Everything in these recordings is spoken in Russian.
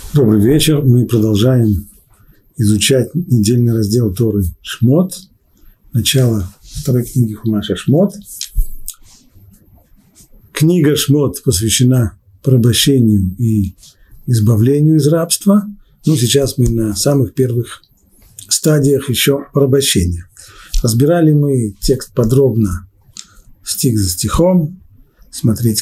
Добрый вечер. Мы продолжаем изучать недельный раздел Торы Шмот. Начало второй книги Хумаша Шмот. Книга Шмот посвящена порабощению и избавлению из рабства. Сейчас мы на самых первых стадиях еще порабощения. Разбирали мы текст подробно, стих за стихом, смотреть,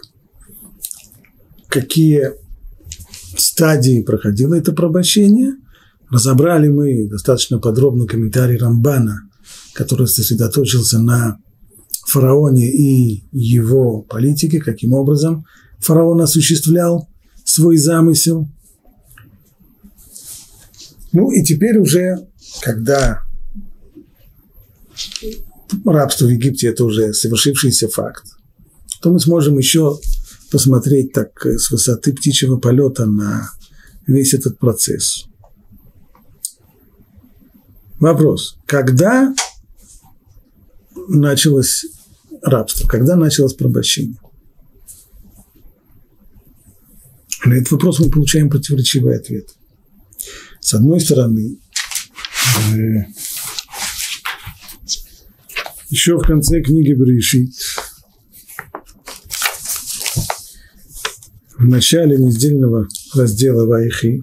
какие стадии проходило это порабощение. Разобрали мы достаточно подробно комментарий Рамбана, который сосредоточился на фараоне и его политике, каким образом фараон осуществлял свой замысел. И теперь уже, когда рабство в Египте – это уже совершившийся факт, то мы сможем еще посмотреть так с высоты птичьего полета на весь этот процесс. Вопрос. Когда началось рабство? Когда началось порабощение? На этот вопрос мы получаем противоречивый ответ. С одной стороны, еще в конце книги Берешит, в начале недельного раздела Ваихи,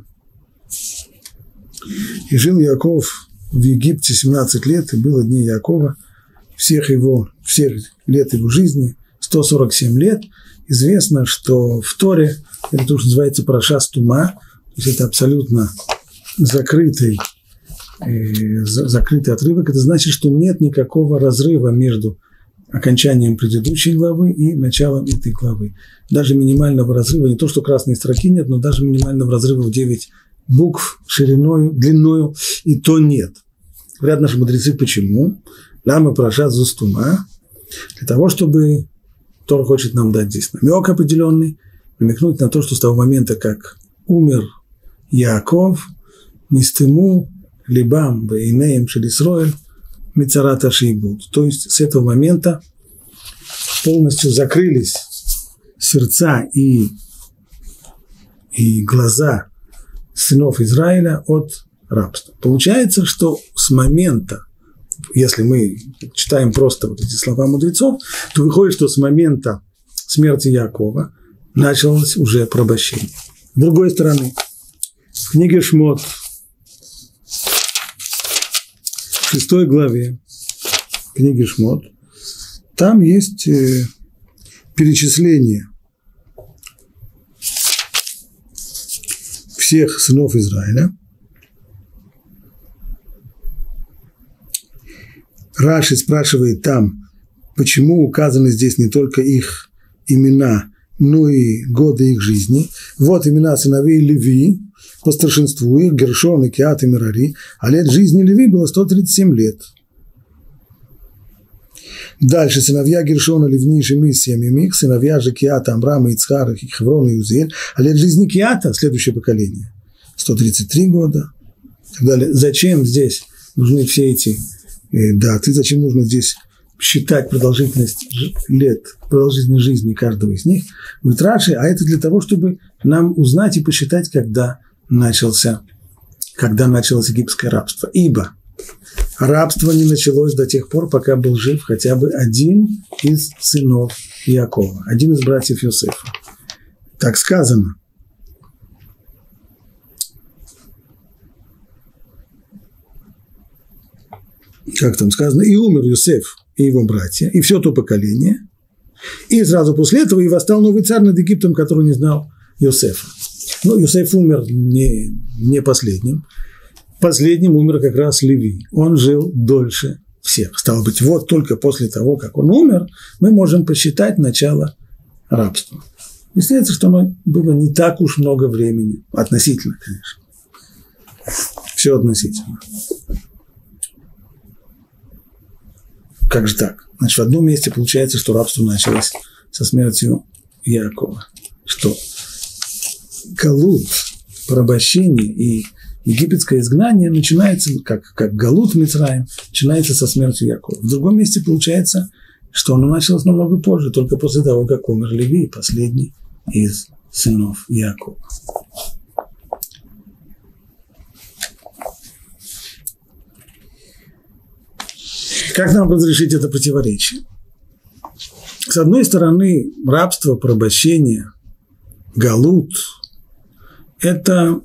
и жил Яков в Египте 17 лет, и было дней Якова, всех лет его жизни, 147 лет. Известно, что в Торе, это то, что называется параша Стума, то есть это абсолютно закрытый отрывок. Это значит, что нет никакого разрыва между окончанием предыдущей главы и началом этой главы. Даже минимального разрыва, не то, что красной строки нет, но даже минимального разрыва в 9 букв шириною, длиною, и то нет. Говорят наши мудрецы, почему? Лама парашат зустума, для того, чтобы Тора хочет нам дать здесь намек определенный, намекнуть на то, что с того момента, как умер Яаков, нистему либам бейнеем шель Исроэль мицарата шейбуд. То есть с этого момента полностью закрылись сердца и глаза сынов Израиля от рабства. Получается, что с момента, если мы читаем просто вот эти слова мудрецов, то выходит, что с момента смерти Яакова началось уже порабощение. С другой стороны, в книге Шмот, в 6 главе книги Шмот, там есть перечисление всех сынов Израиля. Раши спрашивает там, почему указаны здесь не только их имена, но и годы их жизни. Вот имена сыновей Леви, по старшинству их, Гершон и Кеат и Мерари, а лет жизни Леви было 137 лет. Дальше сыновья Гершона, Ливни, Шими, семьями их, сыновья же Кеата, Амрама, Ицхара, Хеврона и Узель, а лет жизни Кеата, следующее поколение, 133 года. И так далее. Зачем здесь нужны все эти даты, зачем нужно здесь считать продолжительность лет, продолжительность жизни каждого из них, говорит Раши, а это для того, чтобы нам узнать и посчитать, когда началось египетское рабство. Ибо рабство не началось до тех пор, пока был жив хотя бы один из сынов Иакова, один из братьев Йосефа. Так сказано. Как там сказано, и умер Йосеф и его братья, и все то поколение, и сразу после этого и восстал новый царь над Египтом, который не знал Йосефа. Йосеф умер не последним. Последним умер как раз Леви. Он жил дольше всех. Стало быть, вот только после того, как он умер, мы можем посчитать начало рабства. Выясняется, что оно было не так уж много времени. Относительно, конечно. Все относительно. Как же так? Значит, в одном месте получается, что рабство началось со смертью Яакова. Что галут, порабощение и египетское изгнание начинается, как галут Мицраим, начинается со смертью Яакова. В другом месте получается, что оно началось намного позже, только после того, как умер Леви, последний из сынов Яакова. Как нам разрешить это противоречие? С одной стороны, рабство, порабощение, галут – это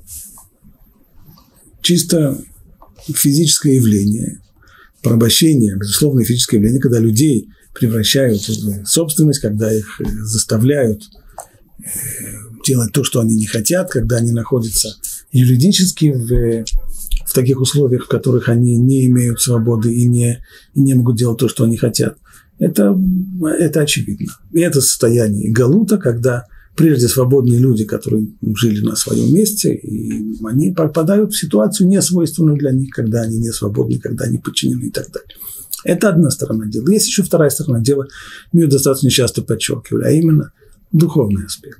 чисто физическое явление. Порабощение – безусловно, физическое явление, когда людей превращают в собственность, когда их заставляют делать то, что они не хотят, когда они находятся юридически в таких условиях, в которых они не имеют свободы и не могут делать то, что они хотят. Это очевидно. И это состояние галута, когда прежде свободные люди, которые жили на своем месте, и они попадают в ситуацию, несвойственную для них, когда они не свободны, когда они подчинены и так далее. Это одна сторона дела. Есть еще вторая сторона дела, мы ее достаточно часто подчеркивали, а именно духовный аспект.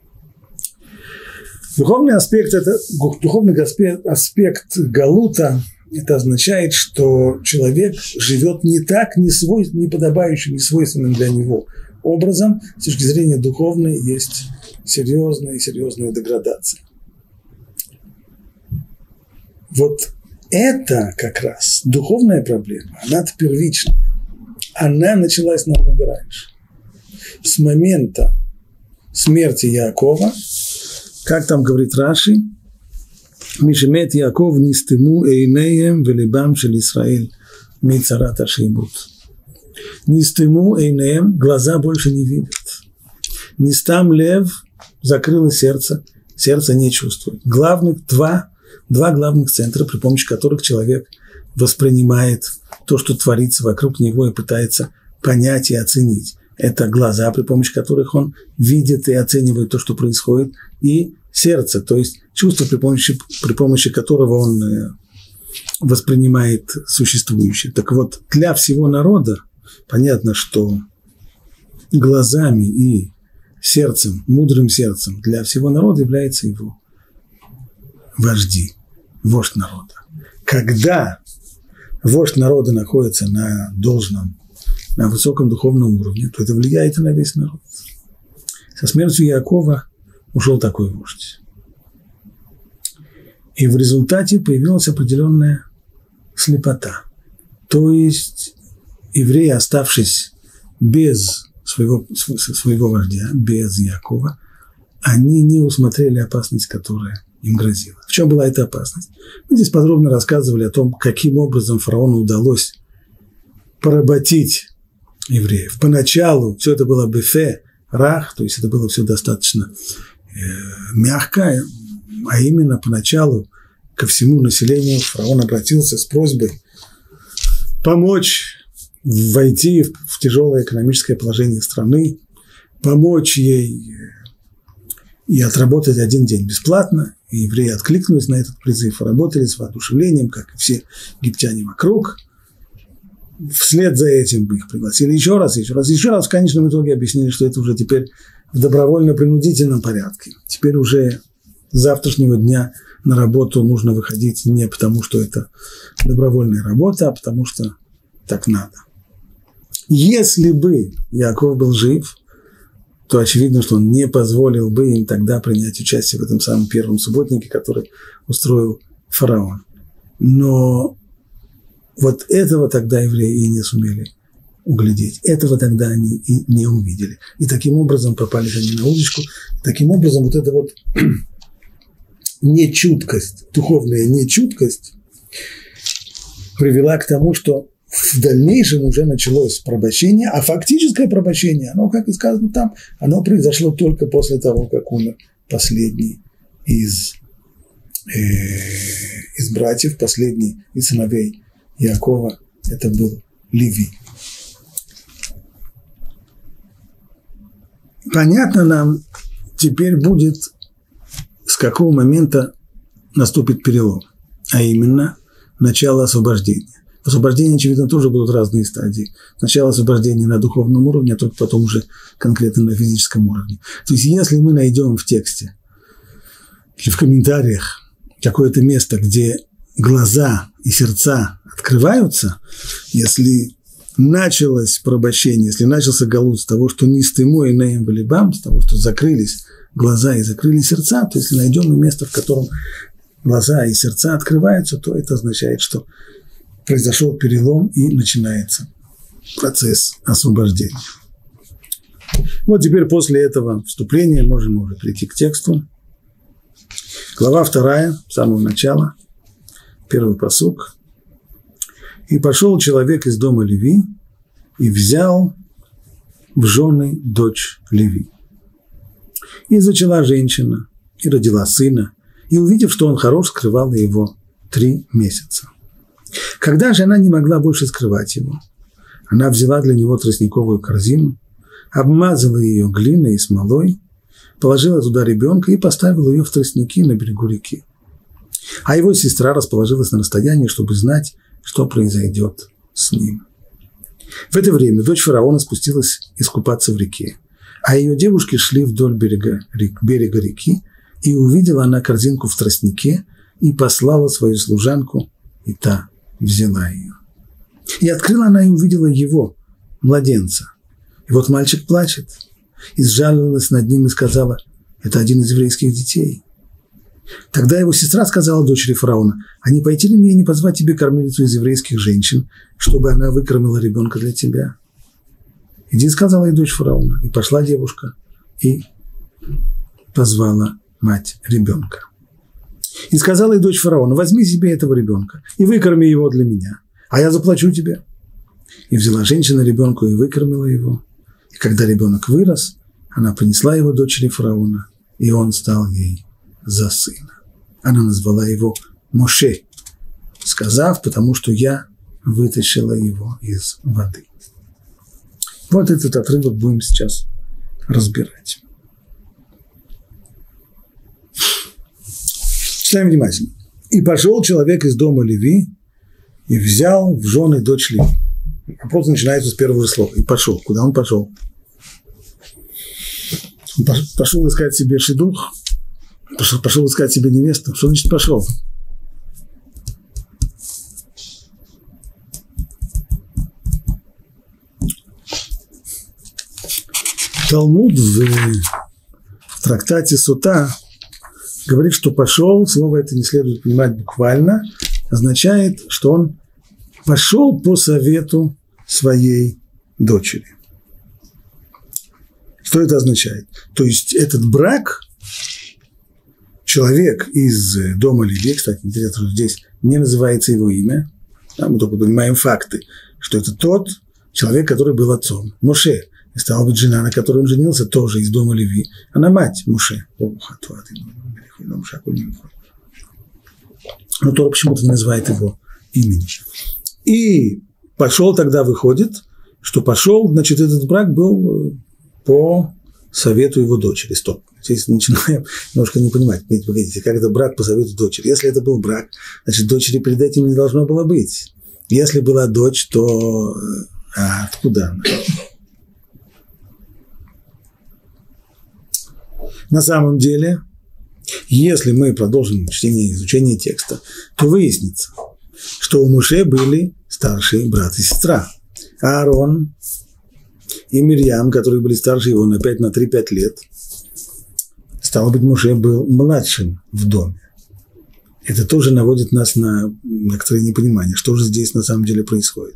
Духовный аспект галута, это означает, что человек живет не так, не подобающим, не свойственным для него образом. С точки зрения духовной есть серьезная деградация. Вот это как раз духовная проблема, она первичная. Она началась намного раньше. С момента смерти Яакова, как там говорит Раши, Мишемет Яаков нистему эйнеем велибам шел Исраэль мицарат ашеймут. Нистему эйнеем, глаза больше не видят. Нистам лев, закрыло сердце, сердце не чувствует. Два главных центра, при помощи которых человек воспринимает то, что творится вокруг него, и пытается понять и оценить. Это глаза, при помощи которых он видит и оценивает то, что происходит, и сердце, то есть чувство, при помощи которого он воспринимает существующее. Так вот, для всего народа понятно, что глазами и сердцем, мудрым сердцем для всего народа является его вождь народа. Когда вождь народа находится на высоком духовном уровне, то это влияет и на весь народ. Со смертью Яакова ушел такой вождь. И в результате появилась определенная слепота. То есть евреи, оставшись без своего вождя, без Яакова, они не усмотрели опасность, которая им грозила. В чем была эта опасность? Мы здесь подробно рассказывали о том, каким образом фараону удалось поработить евреев. Поначалу все это было бефе, рах, то есть это было все достаточно мягко, а именно поначалу ко всему населению фараон обратился с просьбой помочь войти в тяжелое экономическое положение страны, помочь ей и отработать один день бесплатно. И евреи откликнулись на этот призыв, работали с воодушевлением, как и все египтяне вокруг. Вслед за этим их пригласили еще раз. В конечном итоге объяснили, что это уже теперь в добровольно-принудительном порядке. Теперь уже с завтрашнего дня на работу нужно выходить не потому, что это добровольная работа, а потому что так надо. Если бы Яаков был жив, то очевидно, что он не позволил бы им тогда принять участие в этом самом первом субботнике, который устроил фараон. Но вот этого тогда евреи и не сумели углядеть. Этого тогда они и не увидели. И таким образом попались они на удочку. Таким образом вот эта вот нечуткость, духовная нечуткость привела к тому, что в дальнейшем уже началось порабощение, а фактическое порабощение, оно, как и сказано там, оно произошло только после того, как умер последний из братьев, последний из сыновей Яакова, это был Леви. Понятно нам теперь будет, с какого момента наступит перелом, а именно начало освобождения. В освобождении, очевидно, тоже будут разные стадии. Сначала освобождение на духовном уровне, а только потом уже конкретно на физическом уровне. То есть, если мы найдем в тексте или в комментариях какое-то место, где глаза и сердца открываются, если началось порабощение, если начался галут с того, что нистему эйнеем велибам, с того, что закрылись глаза и закрылись сердца, то если найдем место, в котором глаза и сердца открываются, то это означает, что произошел перелом и начинается процесс освобождения. Вот теперь после этого вступления можем уже перейти к тексту. Глава 2, с самого начала, первый пасук. «И пошел человек из дома Леви и взял в жены дочь Леви. И зачала женщина, и родила сына, и, увидев, что он хорош, скрывала его 3 месяца. Когда же она не могла больше скрывать его, она взяла для него тростниковую корзину, обмазала ее глиной и смолой, положила туда ребенка и поставила ее в тростники на берегу реки. А его сестра расположилась на расстоянии, чтобы знать, что произойдет с ним. В это время дочь фараона спустилась искупаться в реке, а ее девушки шли вдоль берега реки, и увидела она корзинку в тростнике и послала свою служанку, и та взяла ее. И открыла она и увидела его, младенца. И вот мальчик плачет, и сжалилась над ним и сказала: это один из еврейских детей. Тогда его сестра сказала дочери фараона: а не пойти ли мне и не позвать тебе кормилицу из еврейских женщин, чтобы она выкормила ребенка для тебя? Иди, сказала ей дочь фараона, и пошла девушка, и позвала мать ребенка. И сказала ей дочь фараона: возьми себе этого ребенка и выкорми его для меня, а я заплачу тебе. И взяла женщина ребенка и выкормила его. И когда ребенок вырос, она принесла его дочери фараона, и он стал ей за сына. Она назвала его Моше, сказав: потому что я вытащила его из воды. Вот этот отрывок будем сейчас разбирать. Читаем внимательно. «И пошел человек из дома Леви и взял в жены дочь Леви». Вопрос начинается с первого слова. «И пошел». Куда он пошел? Он пошел искать себе шидух, пошел искать себе невесту. Что значит пошел? Талмуд в трактате Сута говорит, что пошел, слово это не следует понимать буквально, означает, что он пошел по совету своей дочери. Что это означает? То есть этот брак, человек из дома Леви, кстати, интересно, что здесь не называется его имя, мы только понимаем факты, что это тот человек, который был отцом, Моше. И стала быть, жена, на которой он женился, тоже из дома Леви. Она мать Моше. Но Тора почему-то не называет его имени. И пошел тогда, выходит, что пошел, значит, этот брак был по совету его дочери. Стоп. Здесь начинаем немножко не понимать. Погодите, как это брак по совету дочери? Если это был брак, значит, дочери перед этим не должно было быть. Если была дочь, то откуда она? На самом деле, если мы продолжим изучение текста, то выяснится, что у Моше были старшие брат и сестра. Аарон и Мирьям, которые были старше его на 3-5 лет. Стало быть, Моше был младшим в доме. Это тоже наводит нас на некоторое непонимание, что же здесь на самом деле происходит.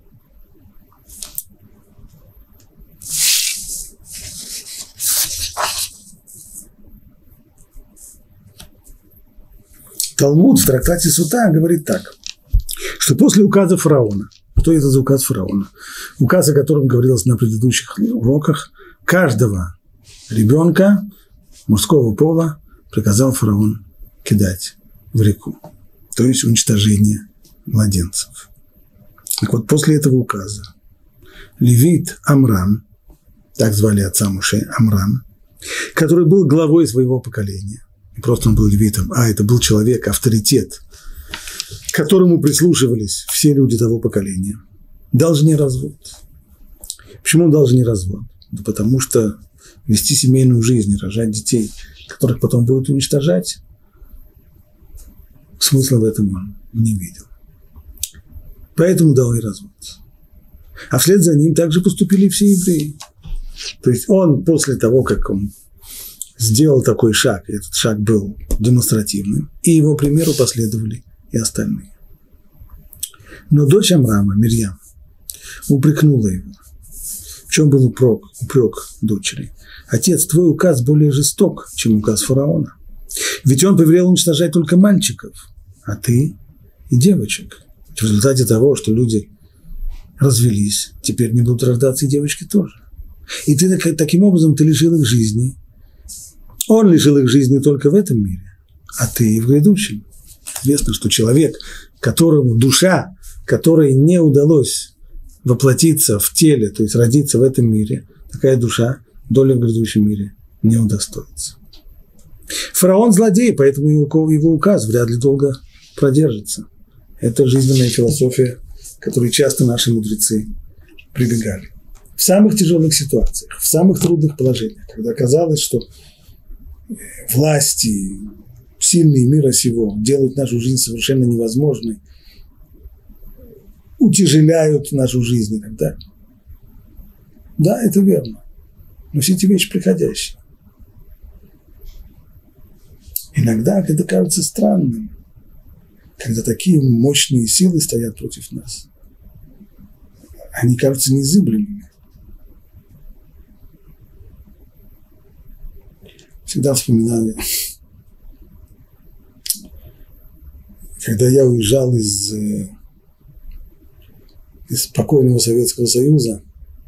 Талмуд в трактате Сута говорит так, что после указа фараона, что это за указ фараона? Указ, о котором говорилось на предыдущих уроках, каждого ребенка мужского пола приказал фараон кидать в реку, то есть уничтожение младенцев. Так вот, после этого указа левит Амрам, так звали отца Моше, Амрам, который был главой своего поколения, не просто он был левитом, а это был человек, авторитет, к которому прислушивались все люди того поколения, дал жене развод. Почему он дал жене развод? Да потому что вести семейную жизнь, рожать детей, которых потом будут уничтожать, смысла в этом он не видел. Поэтому дал ей развод. А вслед за ним также поступили все евреи. То есть он после того, как он сделал такой шаг, и этот шаг был демонстративным, и его примеру последовали и остальные. Но дочь Амрама, Мирьям, упрекнула его. В чем был упрек дочери? Отец, твой указ более жесток, чем указ фараона. Ведь он повелел уничтожать только мальчиков, а ты и девочек. В результате того, что люди развелись, теперь не будут рождаться и девочки тоже. И ты таким образом ты лишил их жизни. Он лишил их жизни только в этом мире, а ты и в грядущем. Известно, что человек, которому душа, которой не удалось воплотиться в теле, то есть родиться в этом мире, такая душа доли в грядущем мире не удостоится. Фараон злодей, поэтому его указ вряд ли долго продержится. Это жизненная философия, к которой часто наши мудрецы прибегали. В самых тяжелых ситуациях, в самых трудных положениях, когда казалось, что власти, сильные мира сего делают нашу жизнь совершенно невозможной, утяжеляют нашу жизнь и так далее. Да, это верно. Но все эти вещи приходящие. Иногда это кажется странным, когда такие мощные силы стоят против нас. Они кажутся незыблемыми. Всегда вспоминаю, когда я уезжал из покойного Советского Союза,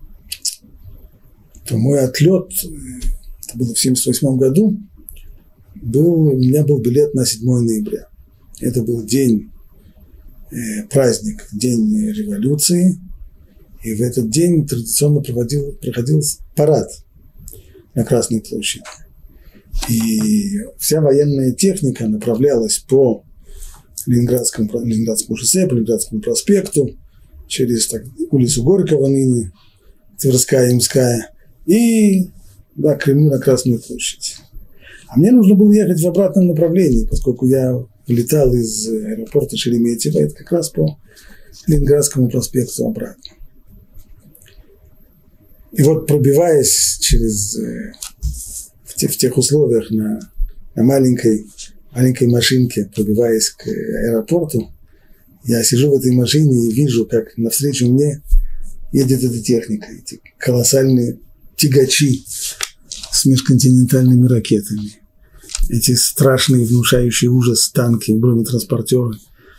то мой отлет, это было в 1978 году, у меня был билет на 7 ноября. Это был день, праздник, день революции, и в этот день традиционно проходил парад на Красной площади. И вся военная техника направлялась по Ленинградскому шоссе, по Ленинградскому проспекту, через улицу Горького ныне, Тверская, Ямская, и к Кремлю на Красную площадь. А мне нужно было ехать в обратном направлении, поскольку я летал из аэропорта Шереметьево, это как раз по Ленинградскому проспекту обратно. И вот пробиваясь в тех условиях на маленькой машинке, пробиваясь к аэропорту, я сижу в этой машине и вижу, как навстречу мне едет эта техника, эти колоссальные тягачи с межконтинентальными ракетами, эти страшные, внушающие ужас танки, бронетранспортеры,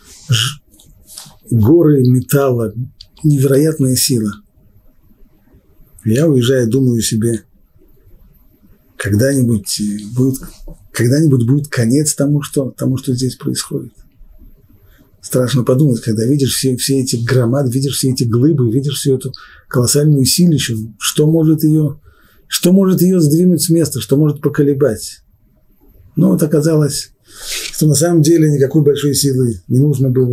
горы металла, невероятная сила. Я, уезжая, думаю себе, когда-нибудь будет конец тому, что здесь происходит. Страшно подумать, когда видишь все эти громады, видишь все эти глыбы, видишь всю эту колоссальную силищу, что может ее сдвинуть с места, что может поколебать. Но вот оказалось, что на самом деле никакой большой силы не нужно было.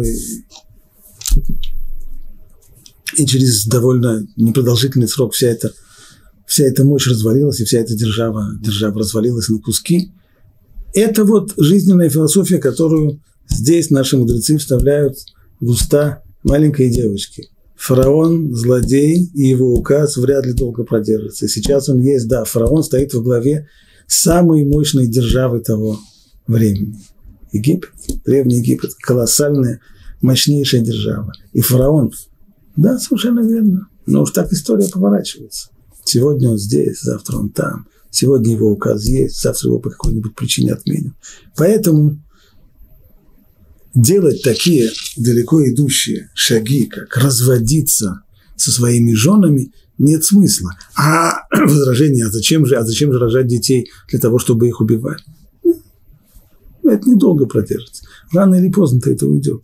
И через довольно непродолжительный срок вся эта мощь развалилась, и вся эта держава развалилась на куски. Это вот жизненная философия, которую здесь наши мудрецы вставляют в уста маленькой девочки. Фараон, злодей, и его указ вряд ли долго продержится. И сейчас он есть, да, фараон стоит во главе самой мощной державы того времени. Египет, Древний Египет, колоссальная, мощнейшая держава. И фараон, да, совершенно верно, но уж так история поворачивается. Сегодня он здесь, завтра он там, сегодня его указ есть, завтра его по какой-нибудь причине отменят. Поэтому делать такие далеко идущие шаги, как разводиться со своими женами, нет смысла. А возражение, а зачем же рожать детей для того, чтобы их убивать? Это недолго продержится. Рано или поздно-то это уйдет.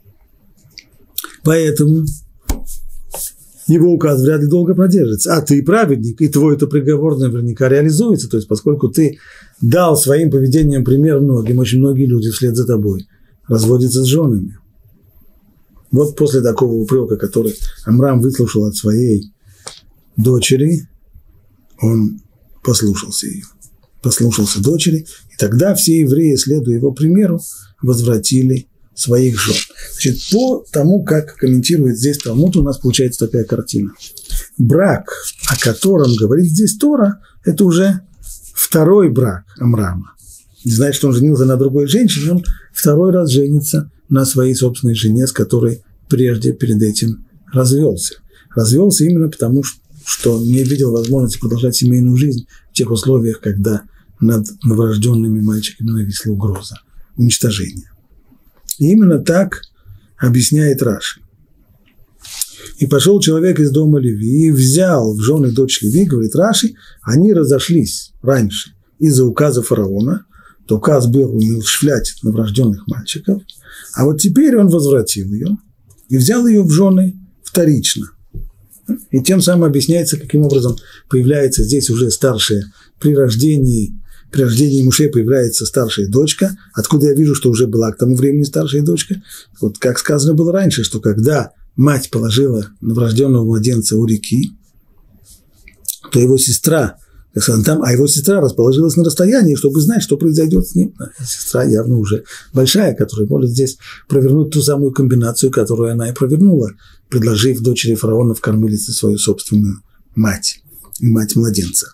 Поэтому его указ вряд ли долго продержится. А ты праведник, и твой-то приговор наверняка реализуется. То есть, поскольку ты дал своим поведением пример многим, очень многие люди вслед за тобой разводятся с женами. Вот после такого упрека, который Амрам выслушал от своей дочери, он послушался ее. Послушался дочери, и тогда все евреи, следуя его примеру, возвратили своих жен. Значит, по тому, как комментирует здесь Талмуд, у нас получается такая картина. Брак, о котором говорит здесь Тора, это уже второй брак Амрама. Не значит, что он женился на другой женщине, он второй раз женится на своей собственной жене, с которой прежде перед этим развелся. Развелся именно потому, что не видел возможности продолжать семейную жизнь в тех условиях, когда над новорожденными мальчиками нависла угроза уничтожения. И именно так объясняет Раши. И пошел человек из дома Леви и взял в жены дочь Леви, говорит Раши, они разошлись раньше из-за указа фараона, то указ был умерщвлять новорожденных мальчиков, а вот теперь он возвратил ее и взял ее в жены вторично. И тем самым объясняется, каким образом появляется здесь уже старшая при рождении Муше появляется старшая дочка, откуда я вижу, что уже была к тому времени старшая дочка. Вот как сказано было раньше, что когда мать положила новорожденного младенца у реки, то его сестра, его сестра расположилась на расстоянии, чтобы знать, что произойдет с ним. Сестра явно уже большая, которая может здесь провернуть ту самую комбинацию, которую она и провернула, предложив дочери фараона в кормилице свою собственную мать и мать младенца.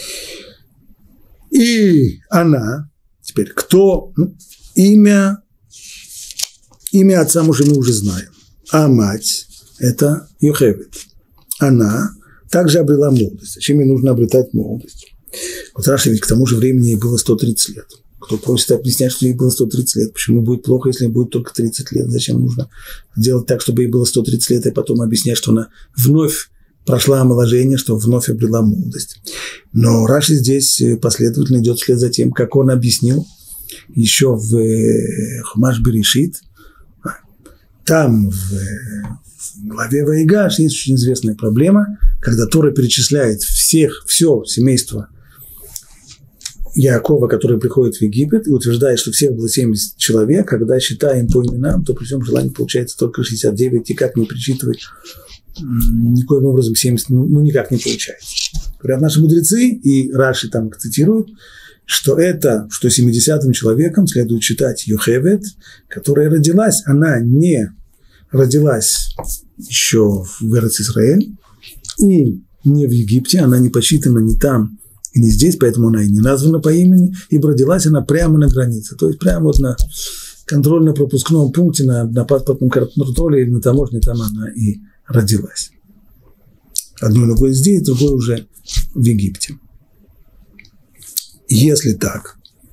И она, теперь кто? Имя отца мужа мы уже знаем, а мать – это Йохевед. Она также обрела молодость. Зачем ей нужно обретать молодость? Вот Раши ведь к тому же времени ей было 130 лет. Кто просит объяснять, что ей было 130 лет? Почему будет плохо, если ей будет только 30 лет? Зачем нужно делать так, чтобы ей было 130 лет, и потом объяснять, что она вновь прошла омоложение, что вновь обрела молодость? Но Раши здесь последовательно идет вслед за тем, как он объяснил еще в Хумаш Берешит. Там в главе Ваигаш есть очень известная проблема, когда Тора перечисляет все семейство Яакова, который приходит в Египет, и утверждает, что всех было 70 человек. Когда считаем по именам, то при всем желании получается только 69, и как не перечитывать, никоим образом 70, никак не получается. Говорят наши мудрецы, и Раши там их цитируют, что 70-м человеком следует считать Йохевед, которая родилась, она не родилась еще в Эрец-Исраэль, и не в Египте, она не посчитана ни там, не здесь, поэтому она и не названа по имени, ибо родилась она прямо на границе, то есть прямо вот на контрольно-пропускном пункте, на паспортном контроле или на таможне, там она и родилась. Одной ногой здесь, другой уже в Египте. Если так,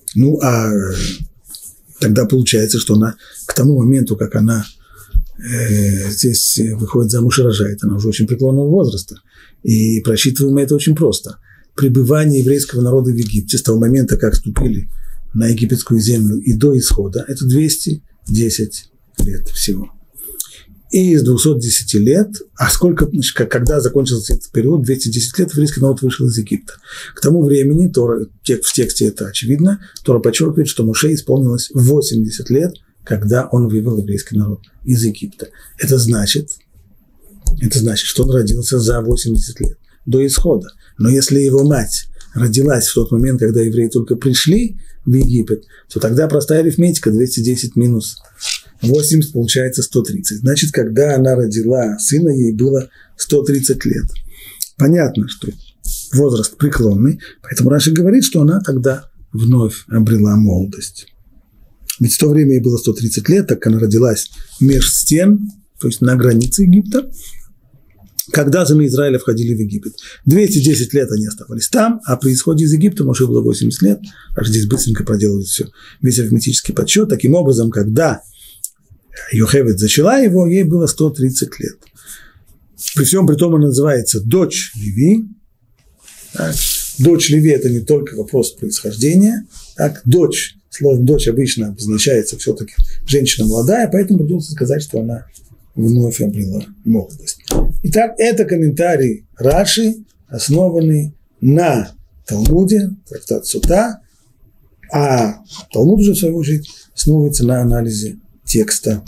тогда получается, что она к тому моменту, как она здесь выходит замуж и рожает, она уже очень преклонного возраста. И просчитываем это очень просто. Пребывание еврейского народа в Египте с того момента, как ступили на египетскую землю и до исхода, это 210 лет всего. И из 210 лет, когда закончился этот период, 210 лет еврейский народ вышел из Египта. К тому времени, в тексте это очевидно, Тора подчеркивает, что Моше исполнилось 80 лет, когда он вывел еврейский народ из Египта. Это значит, что он родился за 80 лет до исхода. Но если его мать родилась в тот момент, когда евреи только пришли в Египет, то тогда простая арифметика, 210 минус 80 получается 130. Значит, когда она родила сына, ей было 130 лет. Понятно, что возраст преклонный, поэтому Раши говорит, что она тогда вновь обрела молодость. Ведь в то время ей было 130 лет, так как она родилась меж стен, то есть на границе Египта, когда сыны Израиля входили в Египет. 210 лет они оставались там, а при исходе из Египта Моше было 80 лет, аж здесь быстренько проделывает весь арифметический подсчет. Таким образом, когда Йохевед зачала его, ей было 130 лет. При всем при том она называется дочь Леви. Так. Дочь Леви – это не только вопрос происхождения. Так. Словом дочь обычно обозначается все-таки женщина молодая, поэтому придется сказать, что она вновь обрела молодость. Итак, это комментарий Раши, основанный на Талмуде, трактат Сута, а Талмуд уже, в свою очередь, основывается на анализе текста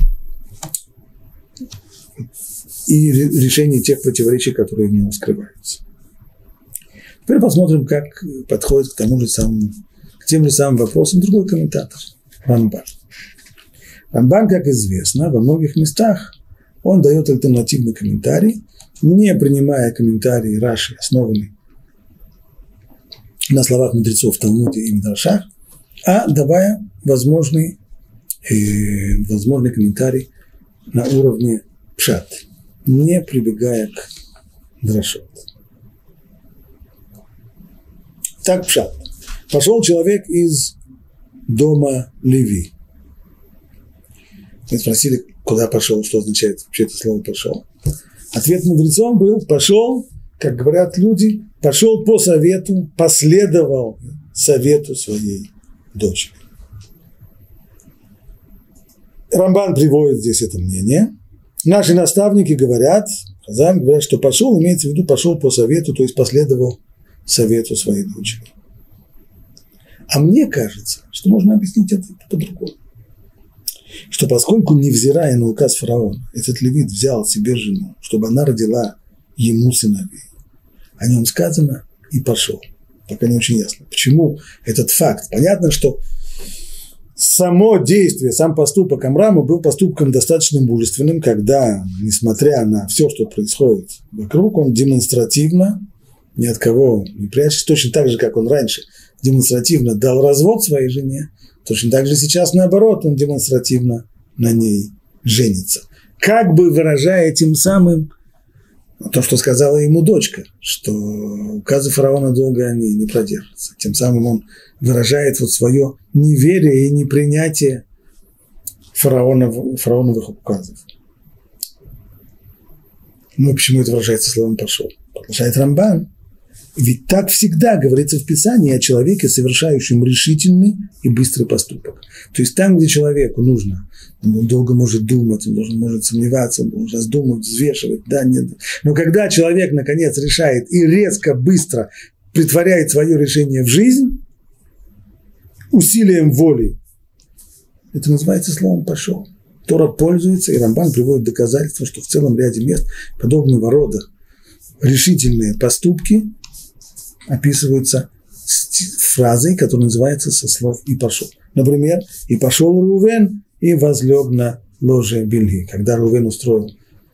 и решении тех противоречий, которые в нем скрываются. Теперь посмотрим, как подходит к тем же самым вопросам другой комментатор, Рамбан. Рамбан, как известно, во многих местах он дает альтернативный комментарий, не принимая комментарий Раши, основанный на словах мудрецов в Талмуде и Мидрашах, а давая возможный комментарий на уровне пшат, не прибегая к драшот. Так пшат. Пошел человек из дома Леви. Мы спросили, куда пошел, что означает вообще это слово «пошел». Ответ мудрецов был: пошел, как говорят люди, пошел по совету, последовал совету своей дочери. Рамбан приводит здесь это мнение. Наши наставники говорят, что пошел, имеется в виду, пошел по совету, то есть последовал совету своей дочери. А мне кажется, что можно объяснить это по-другому. Что поскольку, невзирая на указ фараона, этот левит взял себе жену, чтобы она родила ему сыновей, о нем сказано и пошел. Пока не очень ясно. Почему этот факт? Понятно, что само действие, сам поступок Амрама был поступком достаточно мужественным, когда, несмотря на все, что происходит вокруг, он демонстративно, ни от кого не прячась, точно так же, как он раньше демонстративно дал развод своей жене, точно так же сейчас, наоборот, он демонстративно на ней женится. Как бы выражая тем самым то, что сказала ему дочка, что указы фараона долго они не продержатся. Тем самым он выражает вот свое неверие и непринятие фараоновых указов. Ну, почему это выражается словом «пошел»? Продолжает Рамбан. Ведь так всегда говорится в Писании о человеке, совершающем решительный и быстрый поступок. То есть там, где человеку нужно, он долго может думать, он может сомневаться, он должен раздумывать, взвешивать, да, нет. Но когда человек, наконец, решает и резко, быстро претворяет свое решение в жизнь, усилием воли, это называется словом «пошел». Тора пользуется, и Рамбан приводит доказательства, что в целом ряде мест подобного рода решительные поступки описываются фразой, которая называется со слов «и пошел». Например, «и пошел Рувен и возлег на ложе Бильги», когда Рувен устроил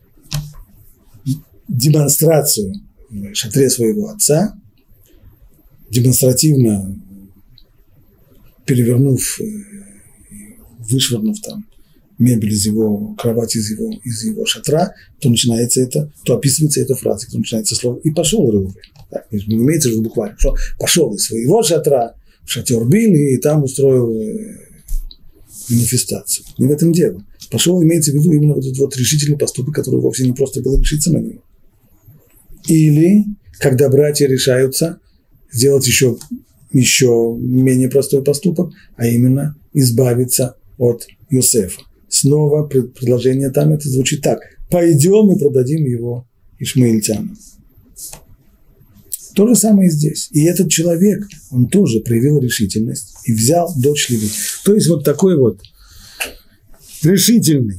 демонстрацию в шатре своего отца, демонстративно перевернув, вышвырнув там мебель из его кровати, из его шатра, то описывается эта фраза, которая начинается слово «и пошел Рувен». Так, не имеется в виду буквально, что пошел из своего шатра в шатер Бильги и там устроил манифестацию. Не в этом дело. Пошел, имеется в виду именно вот этот вот решительный поступок, который вовсе не просто было решиться на него. Или, когда братья решаются сделать еще менее простой поступок, а именно избавиться от Йосефа. Снова предложение там это звучит так: пойдем и продадим его ишмаильтянам. То же самое и здесь. И этот человек, он тоже проявил решительность и взял дочь Леви. То есть вот такой вот решительный,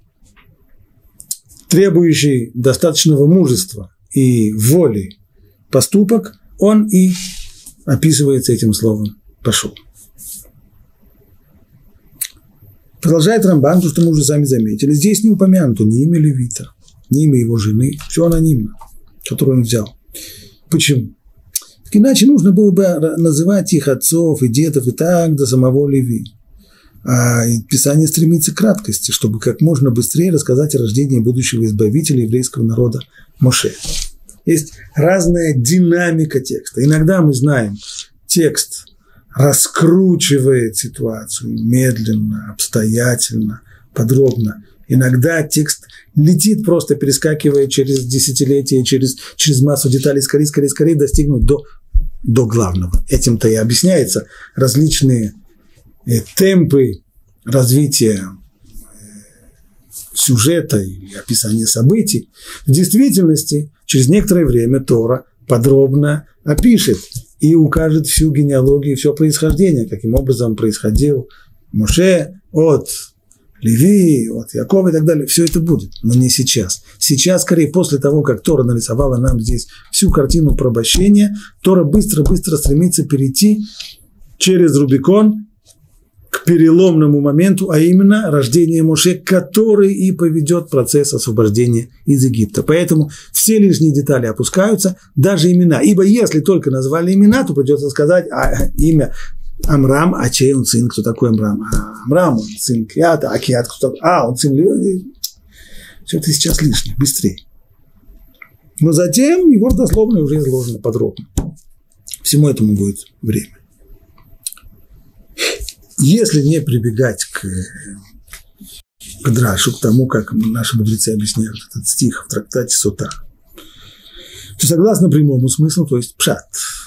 требующий достаточного мужества и воли поступок, он и описывается этим словом «пошел». Продолжает Рамбан, то, что мы уже сами заметили. Здесь не упомянуто ни имя левита, ни имя его жены, все анонимно, которое он взял. Почему? Так иначе нужно было бы называть их отцов и дедов и так до самого Леви. А Писание стремится к краткости, чтобы как можно быстрее рассказать о рождении будущего избавителя еврейского народа Моше. Есть разная динамика текста. Иногда мы знаем, текст раскручивает ситуацию медленно, обстоятельно, подробно. Иногда текст летит, просто перескакивая через десятилетия, через массу деталей, скорее достигнуть до главного. Этим-то и объясняются различные темпы развития сюжета и описания событий. В действительности, через некоторое время Тора подробно опишет и укажет всю генеалогию, все происхождение, каким образом происходил Моше от Леви, от Якова и так далее. Все это будет, но не сейчас. Сейчас, скорее, после того, как Тора нарисовала нам здесь всю картину порабощения, Тора быстро-быстро стремится перейти через Рубикон к переломному моменту, а именно рождение Моше, который и поведет процесс освобождения из Египта. Поэтому все лишние детали опускаются, даже имена. Ибо если только назвали имена, то придется сказать имя Амрам, а чей он сын, кто такой Амрам? Амрам, он сын Киата, а Киат кто такой? Он сын Леви. Все это сейчас лишнее, быстрее. Но затем его дословно уже изложено подробно. Всему этому будет время. Если не прибегать к драшу, к тому, как наши мудрецы объясняют этот стих в трактате Сота, то согласно прямому смыслу, то есть пшат,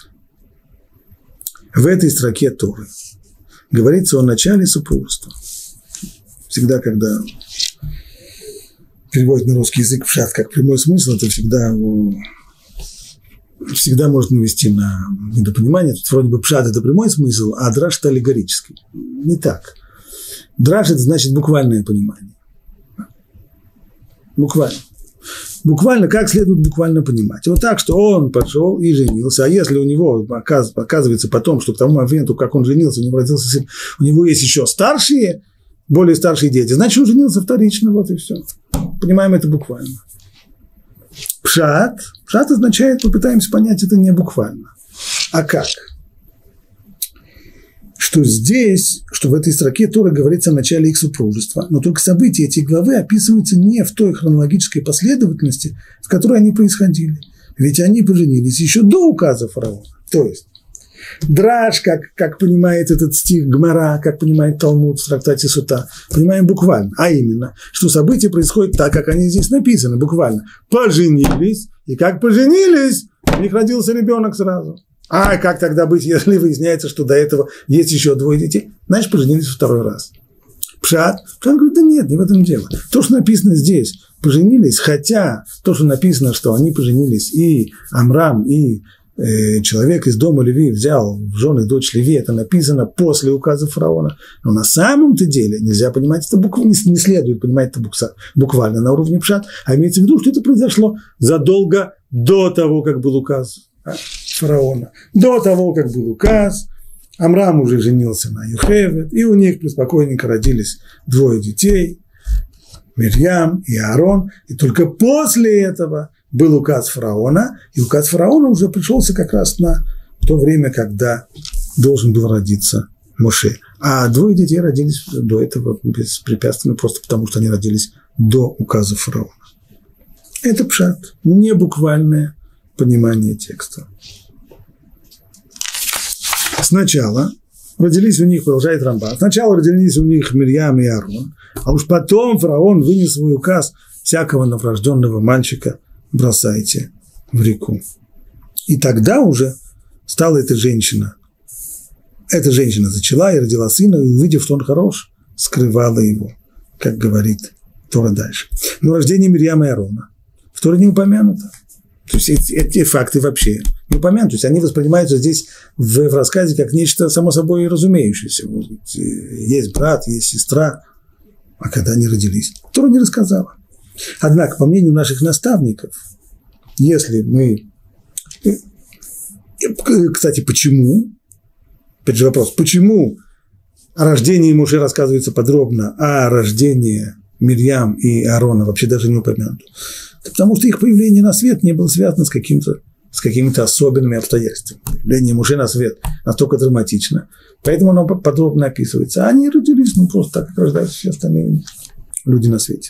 в этой строке Торы говорится о начале супружества. Всегда, когда переводят на русский язык пшат как прямой смысл, это всегда может навести на недопонимание. Тут вроде бы пшат – это прямой смысл, а драш – это аллегорический. Не так. Драш – это значит буквальное понимание. Буквально. Буквально, как следует буквально понимать. Вот так, что он пошел и женился, а если у него оказывается потом, что к тому моменту, как он женился, у него родился сын, у него есть еще старшие, более старшие дети, значит, он женился вторично, вот и все. Понимаем это буквально. Пшат означает, попытаемся понять это не буквально. А как? Что здесь, что в этой строке Тора говорится о начале их супружества, но только события этой главы описываются не в той хронологической последовательности, в которой они происходили. Ведь они поженились еще до указа фараона. То есть драш, как понимает этот стих Гмара, как понимает Талмуд в трактате Сота, понимаем буквально, а именно, что события происходят так, как они здесь написаны, буквально. Поженились, и как поженились, у них родился ребенок сразу. А как тогда быть, если выясняется, что до этого есть еще двое детей? Значит, поженились второй раз. Пшат говорит, да нет, не в этом дело. То, что написано здесь, поженились, хотя то, что написано, что они поженились, и Амрам, и человек из дома Леви взял в жены дочь Леви, это написано после указа фараона. Но на самом-то деле нельзя понимать это буквально, не следует понимать это буквально на уровне пшат, а имеется в виду, что это произошло задолго до того, как был указ фараона. До того, как был указ, Амрам уже женился на Юхевед, и у них преспокойненько родились двое детей, Мирьям и Аарон, и только после этого был указ фараона, и указ фараона уже пришелся как раз на то время, когда должен был родиться Моше. А двое детей родились до этого беспрепятственно, просто потому что они родились до указа фараона. Это пшат, не буквальное понимание текста. Сначала родились у них, продолжает Рамбан, сначала родились у них Мирьям и Аарон, а уж потом фараон вынес свой указ: всякого новорожденного мальчика бросайте в реку. И тогда уже стала эта женщина зачала и родила сына, и, увидев, что он хорош, скрывала его, как говорит Тора дальше. Но рождение Мирьяма и Аарона в Торе не упомянуто. То есть эти факты вообще не упомянуты. То есть они воспринимаются здесь в рассказе как нечто само собой разумеющееся. Есть брат, есть сестра, а когда они родились, Тора не рассказала. Однако, по мнению наших наставников, если мы... Кстати, почему? Опять же вопрос, почему о рождении Моше рассказывается подробно, а о рождении Мирьям и Аарона вообще даже не упомянуто? Потому что их появление на свет не было связано с какими-то особенными обстоятельствами. Появление Моше на свет настолько драматично, поэтому оно подробно описывается. А они родились, просто так, как рождаются все остальные люди на свете.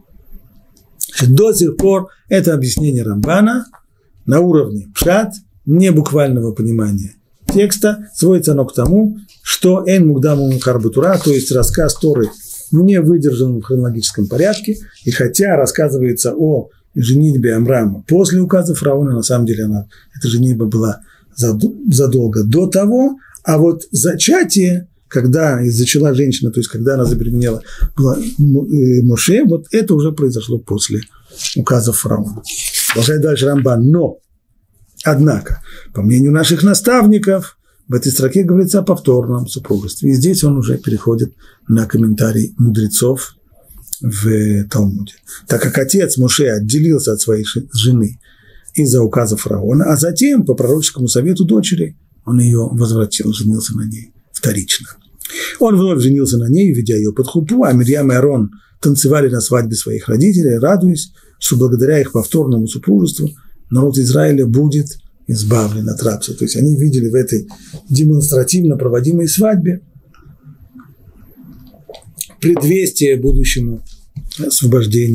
До сих пор это объяснение Рамбана на уровне пшат, не буквального понимания текста, сводится оно к тому, что эн мукдаму мухар бетура, то есть рассказ Торы не выдержан в хронологическом порядке, и хотя рассказывается о женитьбе Амрама после указа фараона, на самом деле эта женитьба была задолго до того, а вот зачатие, когда зачала женщина, то есть когда она забеременела Моше, вот это уже произошло после указа фараона. Продолжает дальше Рамбан. Но, однако, по мнению наших наставников, в этой строке говорится о повторном супружестве. И здесь он уже переходит на комментарий мудрецов в Талмуде. Так как отец Моше отделился от своей жены из-за указа фараона, а затем, по пророческому совету дочери, он ее возвратил, женился на ней вторично. Он вновь женился на ней, ведя ее под хупу, а Мирьям и Аарон танцевали на свадьбе своих родителей, радуясь, что благодаря их повторному супружеству народ Израиля будет избавлен от рабства. То есть они видели в этой демонстративно проводимой свадьбе предвестие будущему освобождению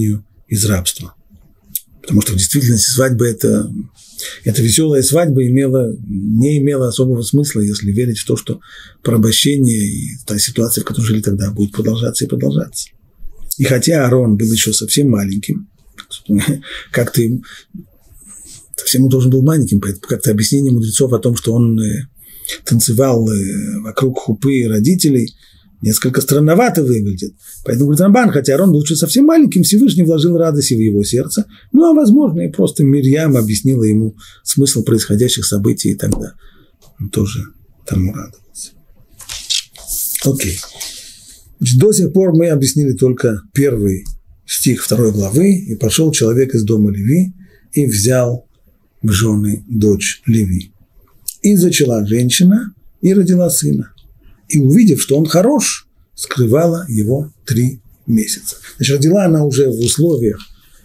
из рабства. Потому что в действительности свадьба эта веселая свадьба не имела особого смысла, если верить в то, что порабощение и та ситуация, в которой жили тогда, будет продолжаться и продолжаться. И хотя Аарон был еще совсем маленьким, как-то совсем он должен был маленьким, поэтому как-то объяснение мудрецов о том, что он танцевал вокруг хупы родителей, несколько странновато выглядит. Поэтому говорит Рамбан, хотя Аарон был еще совсем маленьким, Всевышний вложил радость в его сердце. Ну, а возможно, и просто Мирьям объяснила ему смысл происходящих событий, и тогда он тоже тому радовался. Окей. Значит, до сих пор мы объяснили только первый стих 2 главы. «И пошел человек из дома Леви и взял в жены дочь Леви. И зачала женщина, и родила сына. И, увидев, что он хорош, скрывала его 3 месяца». Значит, родила она уже в условиях,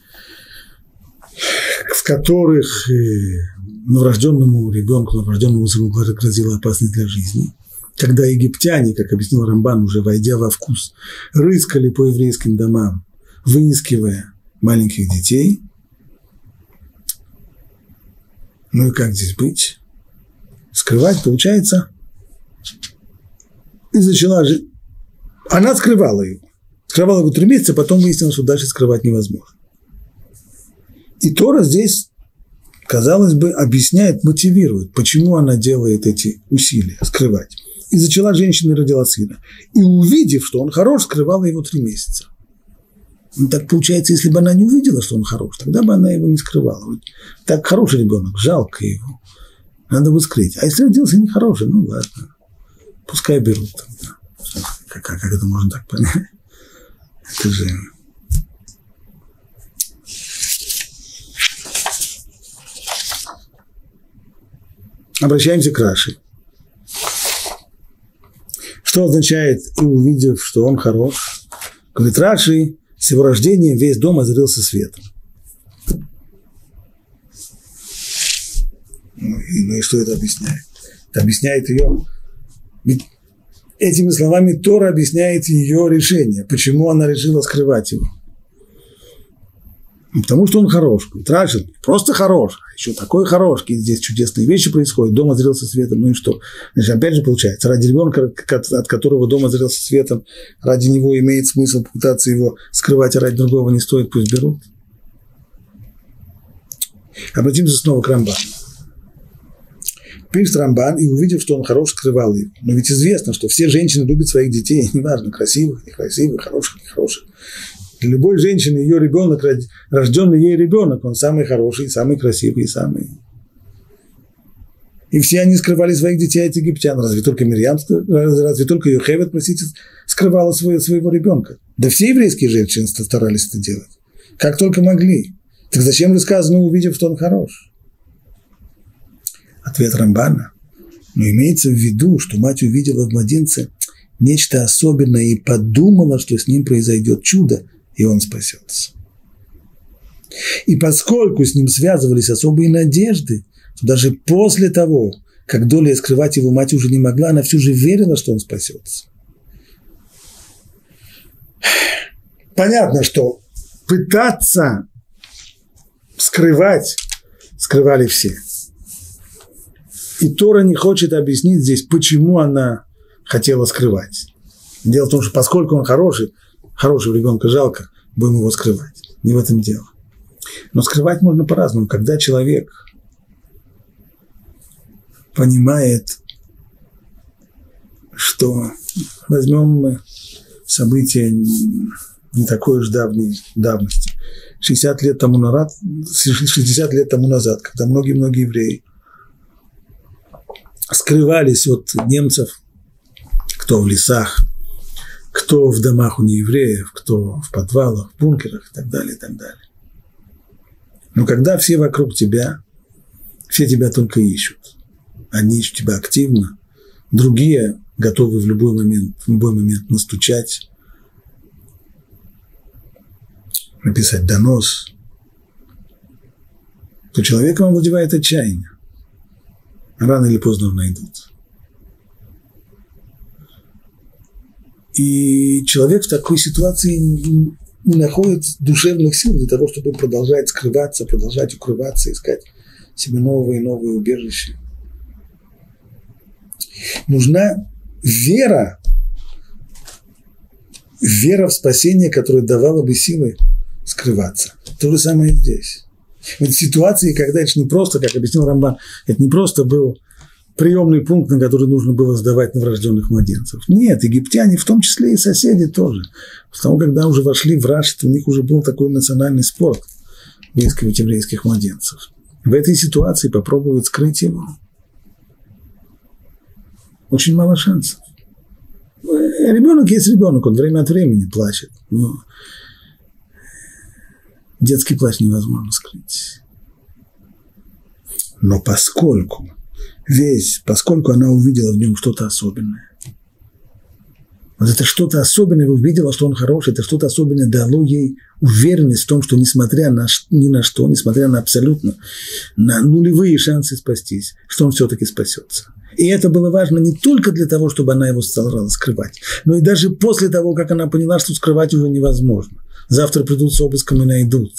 в которых новорожденному ребенку, новорожденному сыну грозила опасность для жизни. Когда египтяне, как объяснил Рамбан, уже войдя во вкус, рыскали по еврейским домам, выискивая маленьких детей. Ну и как здесь быть? Скрывать, получается, и зачала же. Она скрывала его. Скрывала его 3 месяца, потом выяснилось, что дальше скрывать невозможно. И Тора здесь, казалось бы, объясняет, мотивирует, почему она делает эти усилия скрывать. И зачала женщина и родила сына. И увидев, что он хорош, скрывала его 3 месяца. Ну, так получается, если бы она не увидела, что он хорош, тогда бы она его не скрывала. Так хороший ребенок, жалко его. Надо бы скрыть. А если родился нехороший, ну ладно, пускай берут тогда. Как это можно так понять? Это же... Обращаемся к Раши. Что означает «и увидев, что он хорош»? Говорит Раши, с его рождением весь дом озарился светом. Ну и что это объясняет? Это объясняет ее... Ведь этими словами Тора объясняет ее решение. Почему она решила скрывать его? Потому что он хорош. Раши просто хорош. А еще такой хорош. И здесь чудесные вещи происходят. Дом озарился светом. Ну и что? Значит, опять же получается, ради ребенка, от которого дом озарился светом, ради него имеет смысл попытаться его скрывать, а ради другого не стоит, пусть берут. Обратимся снова к Рамбану. Пишет Рамбан, и увидев, что он хорош, скрывал его. Но ведь известно, что все женщины любят своих детей, неважно, красивых, некрасивых, хороших, нехороших. Для любой женщины ее ребенок, рожденный ей ребенок, он самый хороший, самый красивый, самый... И все они скрывали своих детей от египтян. Разве только Мирьям, разве только Йохевед, простите, скрывала своего ребенка? Да все еврейские женщины старались это делать. Как только могли. Так зачем же сказано, увидев, что он хорош? Ответ Рамбана. Но имеется в виду, что мать увидела в младенце нечто особенное и подумала, что с ним произойдет чудо, и он спасется. И поскольку с ним связывались особые надежды, то даже после того, как долей скрывать его мать уже не могла, она все же верила, что он спасется. Понятно, что пытаться скрывать скрывали все. И Тора не хочет объяснить здесь, почему она хотела скрывать. Дело в том, что поскольку он хорошего ребенка жалко, будем его скрывать. Не в этом дело. Но скрывать можно по-разному. Когда человек понимает, что возьмем события не такой уж давней давности. 60 лет тому назад, когда многие-многие евреи скрывались от немцев, кто в лесах, кто в домах у неевреев, кто в подвалах, в бункерах и так далее, и так далее. Но когда все вокруг тебя, все тебя только ищут. Одни ищут тебя активно, другие готовы в любой момент настучать, написать донос, то человеком овладевает отчаяние. Рано или поздно найдут. И человек в такой ситуации не находит душевных сил для того, чтобы продолжать скрываться, продолжать укрываться, искать себе новые и новые убежища. Нужна вера в спасение, которая давала бы силы скрываться. То же самое и здесь. В ситуации, когда это не просто, как объяснил Рамбан, это не просто был приемный пункт, на который нужно было сдавать новорожденных младенцев. Нет, египтяне, в том числе и соседи тоже. Потому когда уже вошли в рашт, у них уже был такой национальный спорт выискивать еврейских младенцев. В этой ситуации попробовать скрыть его. Очень мало шансов. Ребенок есть ребенок, он время от времени плачет. Но детский плач невозможно скрыть. Но поскольку она увидела в нем что-то особенное, вот это что-то особенное, увидела, что он хороший, это что-то особенное дало ей уверенность в том, что несмотря ни на что, несмотря на абсолютно, на нулевые шансы спастись, что он все-таки спасется. И это было важно не только для того, чтобы она его старалась скрывать, но и даже после того, как она поняла, что скрывать уже невозможно. Завтра придут с обыском и найдут.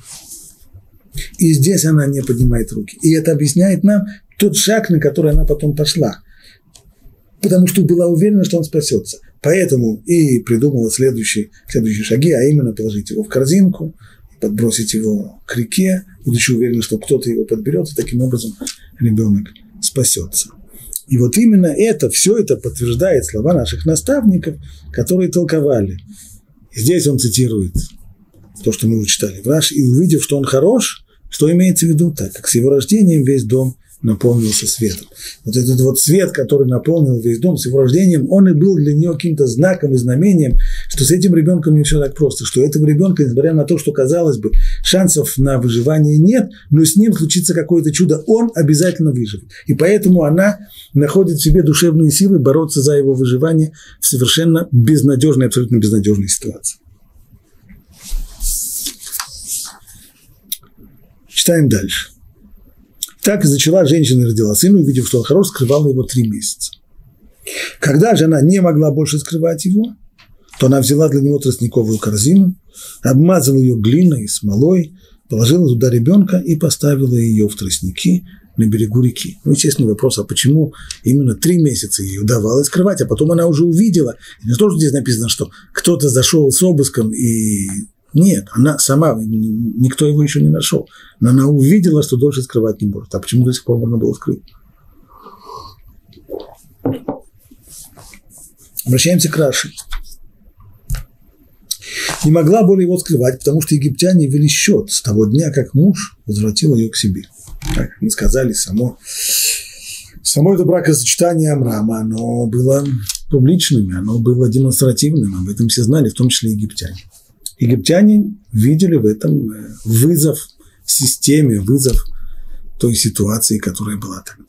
И здесь она не поднимает руки. И это объясняет нам тот шаг, на который она потом пошла. Потому что была уверена, что он спасется. Поэтому и придумала следующие шаги, а именно положить его в корзинку, подбросить его к реке, будучи уверена, что кто-то его подберет, и таким образом ребенок спасется. И вот именно все это подтверждает слова наших наставников, которые толковали. И здесь он цитирует то, что мы уже читали в Раши, и увидев, что он хорош, что имеется в виду, так как с его рождением весь дом наполнился светом. Вот этот вот свет, который наполнил весь дом с его рождением, он и был для нее каким-то знаком и знамением, что с этим ребенком не все так просто, что этого ребенка, несмотря на то, что, казалось бы, шансов на выживание нет, но с ним случится какое-то чудо, он обязательно выживет. И поэтому она находит в себе душевные силы бороться за его выживание в совершенно безнадежной, абсолютно безнадежной ситуации. Читаем дальше. Так и зачала женщина и родила сына, увидев, что он хорош, скрывала его 3 месяца. Когда же она не могла больше скрывать его, то она взяла для него тростниковую корзину, обмазала ее глиной и смолой, положила туда ребенка и поставила ее в тростники на берегу реки. Ну, естественный вопрос, а почему именно 3 месяца ей удавалось скрывать, а потом она уже увидела, не то, что здесь написано, что кто-то зашел с обыском и... Нет, она сама, никто его еще не нашел. Но она увидела, что дольше скрывать не может. А почему до сих пор можно было скрыть? Обращаемся к Раши. Не могла более его скрывать, потому что египтяне вели счет с того дня, как муж возвратил ее к себе. Как мы сказали, само это бракосочетание Амрама, оно было публичным, оно было демонстративным, об этом все знали, в том числе египтяне. Египтяне видели в этом вызов системе, вызов той ситуации, которая была тогда.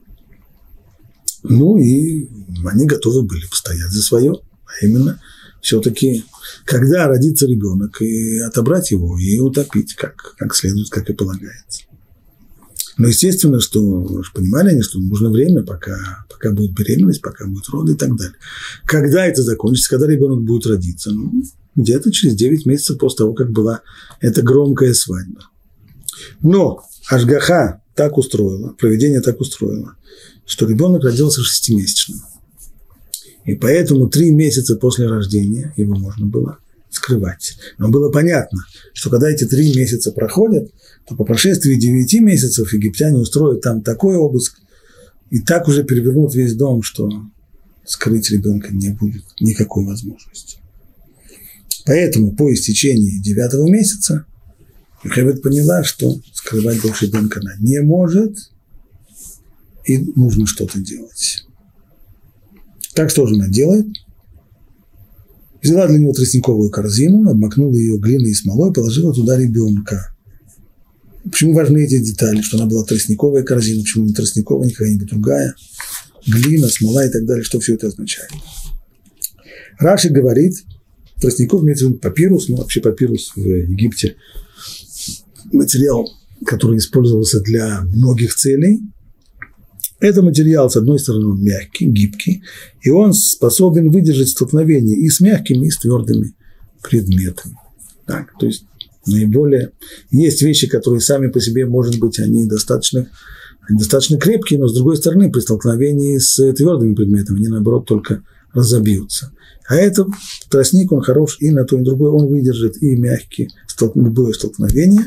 Ну и они готовы были постоять за свое, а именно все-таки, когда родится ребенок, и отобрать его, и утопить, как следует, как и полагается. Но естественно, что понимали они, что нужно время, пока будет беременность, пока будут роды и так далее. Когда это закончится, когда ребенок будет родиться? Ну, где-то через 9 месяцев после того, как была эта громкая свадьба. Но Ашгаха так устроила, провидение так устроило, что ребенок родился 6-месячным. И поэтому 3 месяца после рождения его можно было скрывать. Но было понятно, что когда эти 3 месяца проходят, то по прошествии 9 месяцев египтяне устроят там такой обыск и так уже перевернут весь дом, что скрыть ребенка не будет никакой возможности. Поэтому по истечении 9 месяца Йохевед поняла, что скрывать больше ребенка она не может, и нужно что-то делать. Так что же она делает? Взяла для него тростниковую корзину, обмакнула ее глиной и смолой, положила туда ребенка. Почему важны эти детали, что она была тростниковая корзина, почему не тростниковая, не какая-нибудь другая, глина, смола и так далее, что все это означает? Раши говорит, тростников имеется в виду папирус, ну вообще папирус в Египте материал, который использовался для многих целей. Это материал, с одной стороны, он мягкий, гибкий, и он способен выдержать столкновение и с мягкими, и с твердыми предметами. Так, то есть наиболее... Есть вещи, которые сами по себе, может быть, они достаточно крепкие, но, с другой стороны, при столкновении с твердыми предметами они, наоборот, только разобьются. А этот тростник, он хорош и на то, и на другое, он выдержит и мягкие, любое столкновение,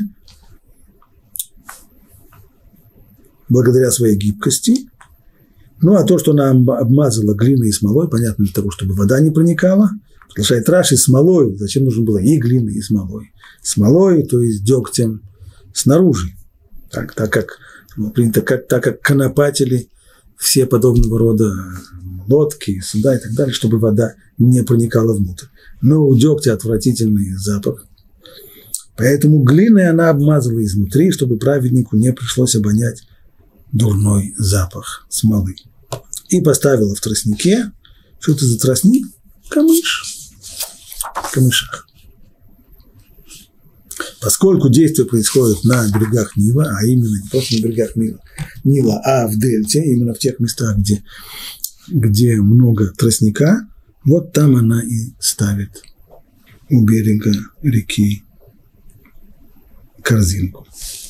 благодаря своей гибкости. Ну, а то, что она обмазала глиной и смолой, понятно, для того, чтобы вода не проникала. Продолжает Раши, смолой. Зачем нужно было и глиной, и смолой? Смолой, то есть дегтем снаружи. Так как принято, так как конопатили все подобного рода лодки, суда и так далее, чтобы вода не проникала внутрь. Но у дегтя отвратительный запах. Поэтому глиной она обмазала изнутри, чтобы праведнику не пришлось обонять дурной запах смолы. И поставила в тростнике. Что это за тростник? Камыш. В камышах. Поскольку действие происходит на берегах Нила, а именно не просто на берегах Нила, а в дельте, именно в тех местах, где много тростника, вот там она и ставит у берега реки корзинку.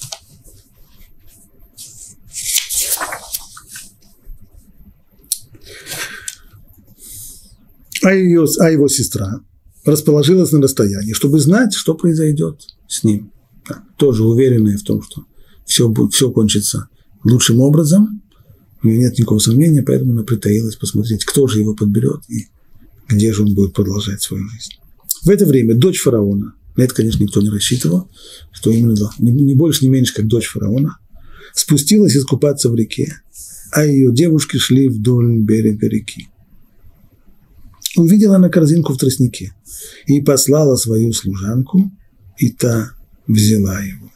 А его сестра расположилась на расстоянии, чтобы знать, что произойдет с ним. Да, тоже уверенная в том, что все кончится лучшим образом. У нее нет никакого сомнения, поэтому она притаилась посмотреть, кто же его подберет и где же он будет продолжать свою жизнь. В это время дочь фараона, на это, конечно, никто не рассчитывал, что именно не больше, не меньше, как дочь фараона, спустилась искупаться в реке, а ее девушки шли вдоль берега реки. Увидела она корзинку в тростнике и послала свою служанку, и та взяла его.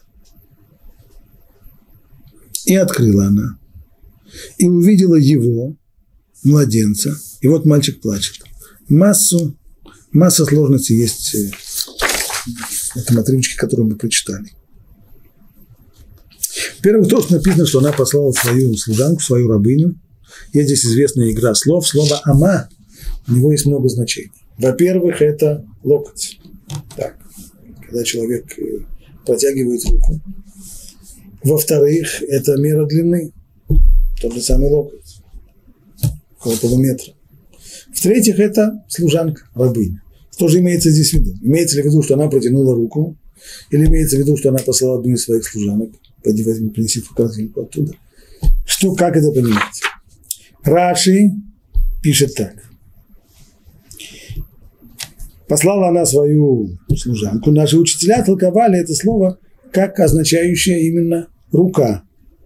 И открыла она, и увидела его, младенца, и вот мальчик плачет. Масса сложностей есть в этом отрывочке, который мы прочитали. Во-первых, то, что написано, что она послала свою служанку, свою рабыню. Есть здесь известная игра слов. Слово «ама», у него есть много значений. Во-первых, это локоть. Так, когда человек протягивает руку. Во-вторых, это мера длины. Тот же самый локоть. Около полуметра. В-третьих, это служанка, рабыня. Что же имеется здесь в виду? Имеется ли в виду, что она протянула руку? Или имеется в виду, что она послала одну из своих служанок? Пойди возьми, принеси корзинку оттуда. Как это понимать? Раши пишет так. Послала она свою служанку. Наши учителя толковали это слово как означающее именно рука,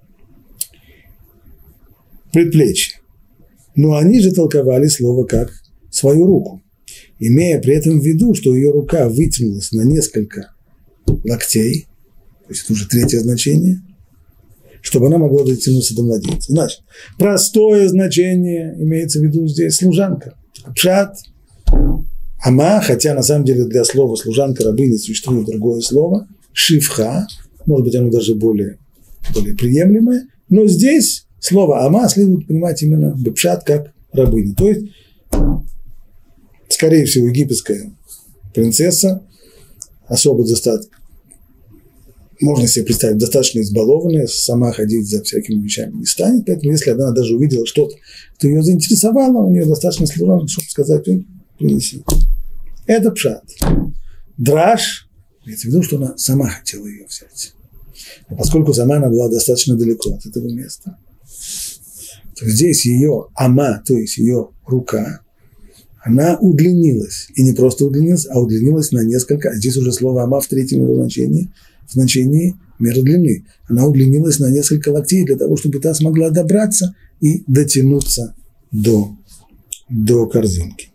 предплечье. Но они же толковали слово как свою руку, имея при этом в виду, что ее рука вытянулась на несколько локтей, то есть это уже третье значение, чтобы она могла дотянуться до младенца. Значит, простое значение имеется в виду здесь служанка. Пшат, ама, хотя на самом деле для слова служанка, рабыня существует другое слово, шивха, может быть оно даже более приемлемое, но здесь слово ама следует понимать именно бепшат как рабыня. То есть, скорее всего, египетская принцесса, особо достаточно, можно себе представить, достаточно избалованная, сама ходить за всякими вещами не станет, поэтому если она даже увидела что-то, что ее заинтересовало, у нее достаточно служанок, чтобы сказать, принеси. Это пшат. Драш, имеется в виду, что она сама хотела ее взять. Но поскольку сама она была достаточно далеко от этого места, то здесь ее ама, то есть ее рука, она удлинилась. И не просто удлинилась, а удлинилась на несколько, здесь уже слово ама в третьем его значении, в значении меры длины. Она удлинилась на несколько локтей для того, чтобы та смогла добраться и дотянуться до корзинки.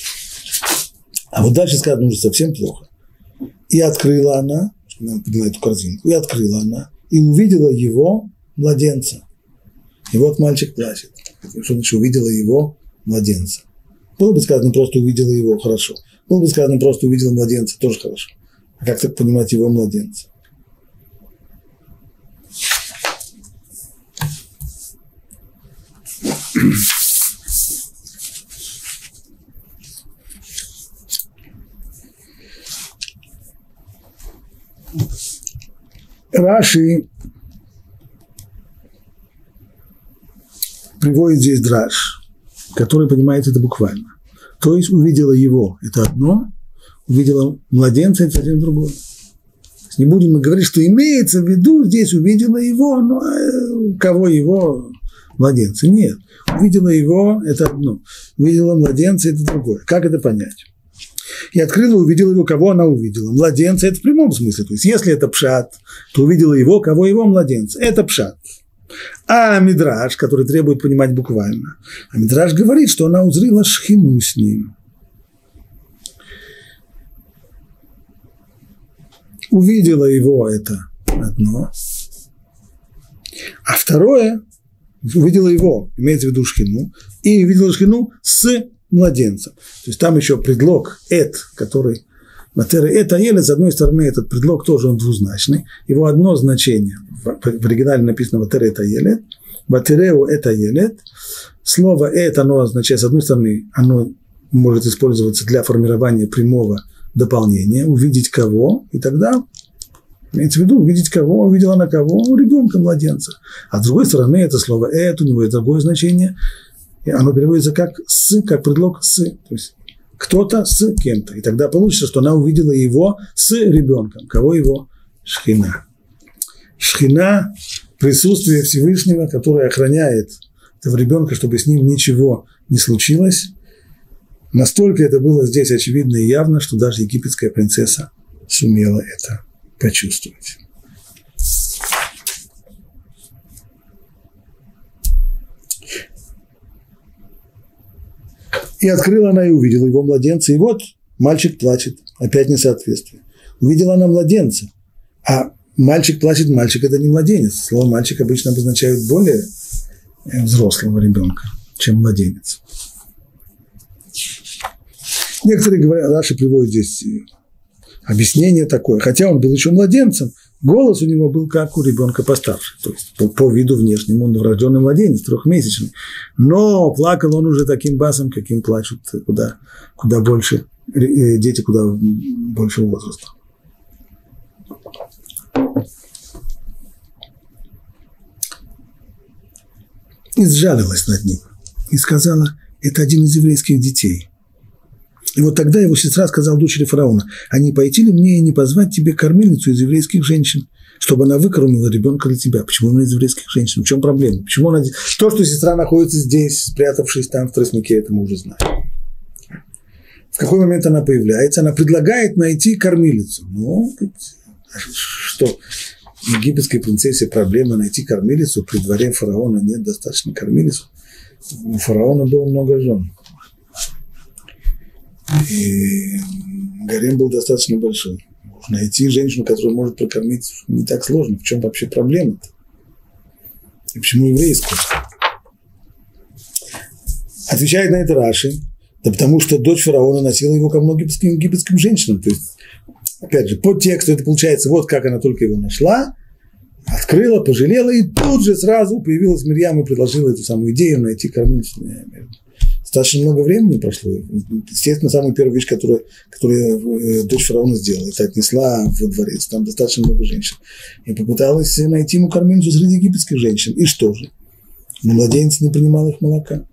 А вот дальше сказано уже совсем плохо. И открыла она, она подняла эту корзинку, и открыла она, и увидела его младенца. И вот мальчик плачет. Что значит увидела его младенца? Было бы сказано, просто увидела его, хорошо. Было бы сказано, просто увидела младенца, тоже хорошо. А как так понимать его младенца? Раши приводит здесь драш, который понимает это буквально. То есть увидела его – это одно, увидела младенца – это совсем другое. Не будем мы говорить, что имеется в виду, здесь увидела его, но кого его? Младенца. Нет. Увидела его – это одно. Увидела младенца – это другое. Как это понять? И открыла, увидела его, кого она увидела. Младенца – это в прямом смысле. То есть, если это пшат, то увидела его, кого его младенца. Это пшат. А мидраш, который требует понимать буквально, а мидраш говорит, что она узрела шхину с ним. Увидела его – это одно. А второе – увидела его, имеется в виду шхину, и увидела шхину с младенцем. То есть там еще предлог «эт», который «матера эт аелет», с одной стороны, этот предлог тоже он двузначный. Его одно значение, в оригинале написано «матера эт аелет», «ватереу эт аелет». Слово «эт», оно означает, с одной стороны, оно может использоваться для формирования прямого дополнения, увидеть кого, и тогда имеется в виду увидеть кого, увидела она кого, ребенка, младенца. А с другой стороны, это слово «эт», у него есть другое значение, и оно переводится как «с», как предлог «с», то есть кто-то с кем-то. И тогда получится, что она увидела его с ребенком. Кого его? Шхина. Шхина – присутствие Всевышнего, которое охраняет этого ребенка, чтобы с ним ничего не случилось. Настолько это было здесь очевидно и явно, что даже египетская принцесса сумела это почувствовать. И открыла она и увидела его младенца, и вот мальчик плачет, опять несоответствие. Увидела она младенца, а мальчик плачет, мальчик – это не младенец. Слово «мальчик» обычно обозначает более взрослого ребенка, чем младенец. Некоторые говорят, Раши приводит здесь объяснение такое, хотя он был еще младенцем, голос у него был как у ребенка постарше, то есть по виду внешнему он врожденный младенец, трехмесячный, но плакал он уже таким басом, каким плачут куда больше дети, куда большего возраста. И сжалилась над ним, и сказала, это один из еврейских детей. И вот тогда его сестра сказала дочери фараона, а не пойти ли мне и не позвать тебе кормилицу из еврейских женщин, чтобы она выкормила ребенка для тебя? Почему именно из еврейских женщин? В чем проблема? Почему она... То, что сестра находится здесь, спрятавшись там в тростнике, это мы уже знаем. В какой момент она появляется? Она предлагает найти кормилицу. Ну, что, египетской принцессе проблема найти кормилицу, при дворе фараона нет достаточно кормилицу. У фараона было много жен. И гарем был достаточно большой. Найти женщину, которая может прокормить, не так сложно. В чем вообще проблема-то? И почему еврейскую? Отвечает на это Раши, да потому что дочь фараона носила его ко многим египетским женщинам. То есть, опять же, по тексту это получается, вот как она только его нашла, открыла, пожалела, и тут же сразу появилась Мирьям и предложила эту самую идею найти кормилицу. Достаточно много времени прошло. Естественно, самая первая вещь, которую дочь фараона сделала, это отнесла во дворец. Там достаточно много женщин. И попыталась найти ему кормилицу среди египетских женщин. И что же? Но младенец не принимал их молока.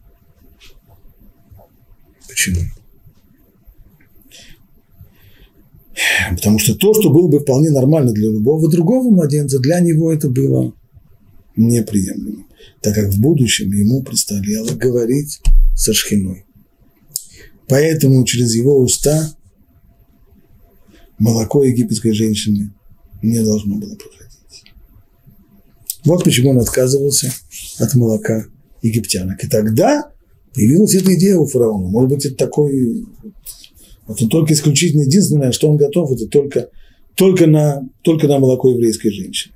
Почему? Потому что то, что было бы вполне нормально для любого другого младенца, для него это было неприемлемо. Так как в будущем ему предстояло говорить со шхиной. Поэтому через его уста молоко египетской женщины не должно было проходить. Вот почему он отказывался от молока египтянок. И тогда появилась эта идея у фараона. Может быть, это такой... Вот он только исключительно единственное, что он готов, это только на молоко еврейской женщины.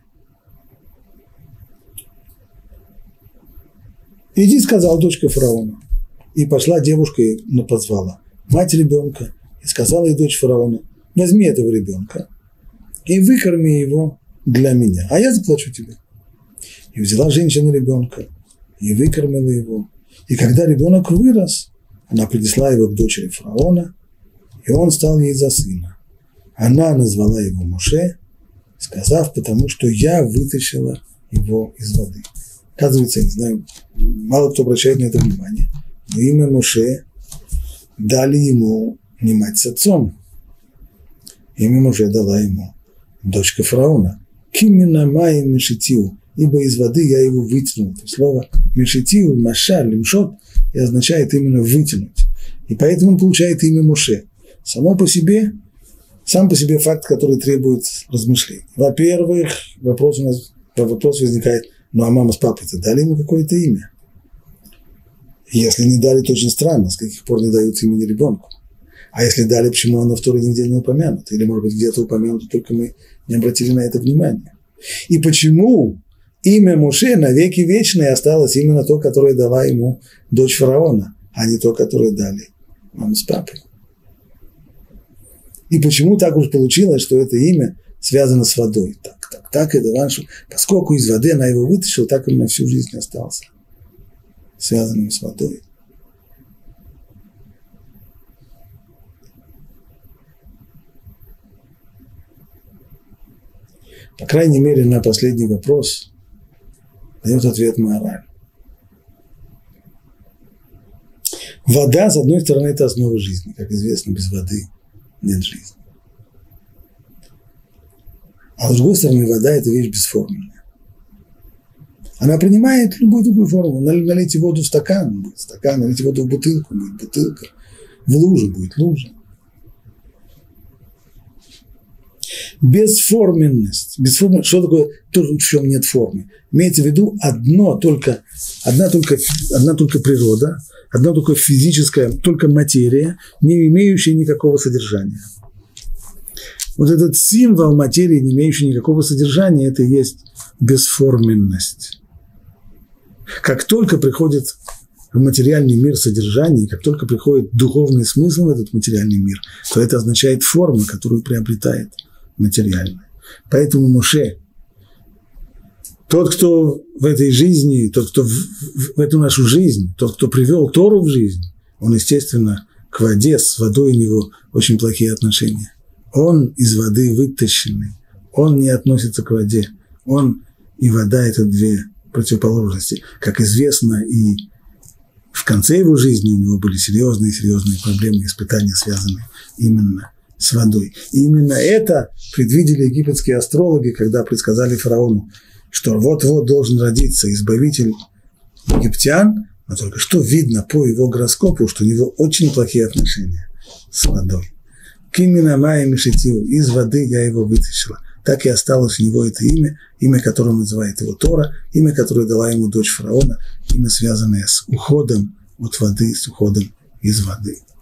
Иди, сказала дочка фараона. И пошла девушка и позвала мать ребенка. И сказала ей дочь фараона, возьми этого ребенка и выкорми его для меня, а я заплачу тебе. И взяла женщина ребенка и выкормила его. И когда ребенок вырос, она принесла его к дочери фараона, и он стал ей за сына. Она назвала его Моше, сказав, потому что я вытащила его из воды. Оказывается, я не знаю, мало кто обращает на это внимание, но имя Моше дали ему не мать с отцом. Имя Моше дала ему дочка фараона. Кимина май мешитиу, ибо из воды я его вытянул. То слово мешитиу, машаль, лимшот и означает именно вытянуть. И поэтому он получает имя Моше. Сам по себе факт, который требует размышлений. Во-первых, вопрос возникает, ну а мама с папой-то дали ему какое-то имя? Если не дали, то очень странно, с каких пор не дают имени ребенку. А если дали, почему оно в Торе нигде не упомянуто? Или, может быть, где-то упомянуто, только мы не обратили на это внимание. И почему имя Моше навеки вечное осталось именно то, которое дала ему дочь фараона, а не то, которое дали мама с папой? И почему так уж получилось, что это имя связано с водой? Так, это Ваншу. Поскольку из воды она его вытащила, так он на всю жизнь остался связанным с водой. По крайней мере, на последний вопрос дает ответ Маораль. Вода, с одной стороны, это основа жизни. Как известно, без воды нет жизни. А с другой стороны, вода – это вещь бесформенная. Она принимает любую другую форму. Налейте воду в стакан – будет стакан, налейте воду в бутылку – будет бутылка, в лужу – будет лужа. Бесформенность. Что такое то, в чем нет формы? Имеется в виду одна только природа, одна только физическая, только материя, не имеющая никакого содержания. Вот этот символ материи, не имеющий никакого содержания, это и есть бесформенность. Как только приходит в материальный мир содержание, как только приходит духовный смысл в этот материальный мир, то это означает форму, которую приобретает материальное. Поэтому Моше, тот, кто в этой жизни, тот, кто в эту нашу жизнь, тот, кто привел Тору в жизнь, он, естественно, к воде, с водой у него очень плохие отношения. Он из воды вытащенный, он не относится к воде. Он и вода – это две противоположности. Как известно, и в конце его жизни у него были серьезные проблемы, испытания, связанные именно с водой. И именно это предвидели египетские астрологи, когда предсказали фараону, что вот-вот должен родиться избавитель египтян, но только что видно по его гороскопу, что у него очень плохие отношения с водой. Кимина мая мешитил, из воды я его вытащила. Так и осталось у него это имя, которое называет его Тора, имя, которое дала ему дочь фараона, имя, связанное с уходом от воды, с уходом из воды.